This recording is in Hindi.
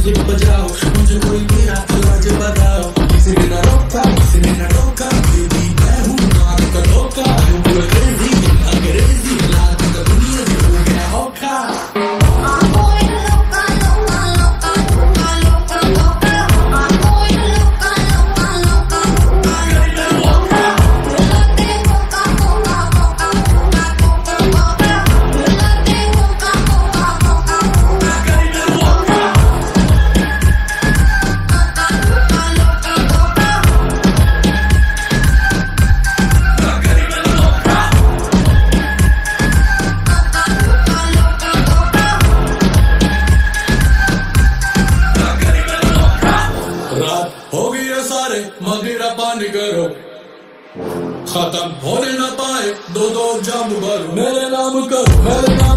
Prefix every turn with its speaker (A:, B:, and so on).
A: म्यूजिक बजाओ, मुझे कोई मेरा आज बताओ। किसी ने ना रोका, किसी ने ना टोका, बेबी मैं हूँ नाक का धोखा। पूरा क्रेजी अंग्रेजी लाख का दुनिया से हो गया होका। हो गया सारे मदिरा पानी करो, खत्म होने ना पाए दो जाम भरो। मेरे नाम करो, मेरे नाम